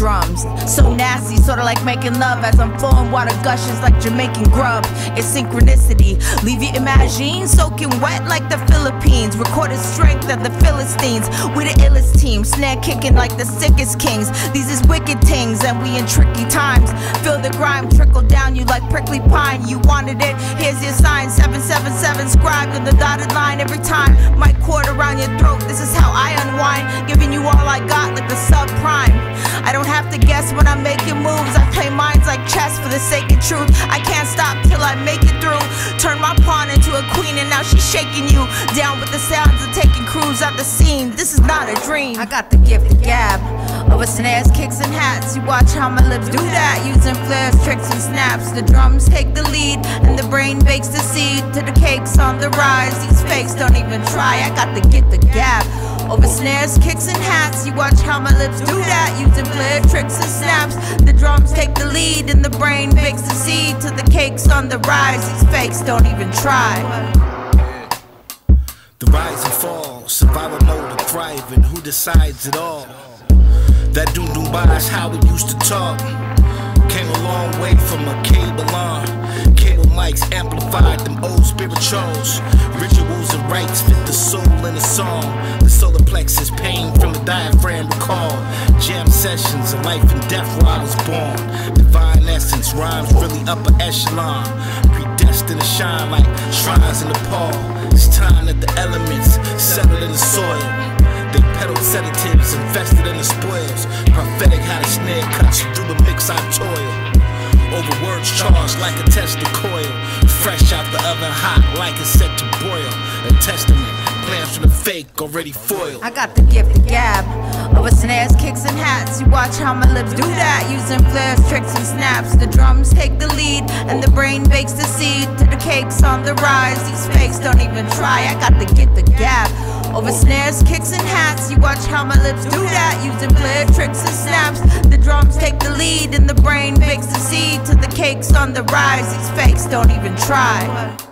drums. So nasty, sorta like making love as I'm flowing water gushes like Jamaican grub. It's synchronicity, leave your imagine soaking wet like the Philippines. Recorded strength of the Philistines. We the illest team, snare kicking like the sickest kings. These is wicked things and we in tricky times. Feel the grime trickle down you like prickly pine. You wanted it, here's your sign. 777 scribed on the dotted line every time. Mic cord around your throat, this is how I unwind. Giving you all I got like the subprime. I don't have to guess when I'm making moves. I play minds like chess for the sake of truth. I can't stop till I make it through. Turn my pawn into a queen and now she's shaking you down with the sounds of taking crews out the scene. This is not a dream. I got the gift of gab over snares, kicks, and hats. You watch how my lips do that, using flares, tricks, and snaps. The drums take the lead and the brain bakes the seed to the cakes on the rise. These fakes don't even try. I got the gift of gab over snares, kicks, and hats. You watch how my lips do that, using flare, tricks, and snaps. The drums take the lead and the brain bakes the seed to the cakes on the rise. These fakes don't even try. The rise and fall, survival mode of thriving. Who decides it all? That doom by is how we used to talk. Came a long way from a cable on. Cable mics amplified them old spirituals. Rituals and rites fit the soul in a song. The solar plexus, pain from the diaphragm recall. Jam sessions of life and death where I was born. Divine essence, rhymes really upper echelon. Predestined to shine like shrines in Nepal. It's time that the elements settle in the soil. They peddle sedatives infested in the spoils. Prophetic how the snare cuts through the mix I toil. Over words charged like a tested coil. Fresh out the oven hot like it's set to boil. A testament, plans from the fake already foiled. I got the gift of gab over snares, kicks, and hats. You watch how my lips do that, using flares, tricks, and snaps. The drums take the lead and the brain bakes the seed to the cakes on the rise. These fakes don't even try. I got the gift of gab over snares, kicks, and hats. You watch how my lips do that, using flare, tricks, and snaps. The drums take the lead and the brain bakes the seed to the cakes on the rise. These fakes don't even try.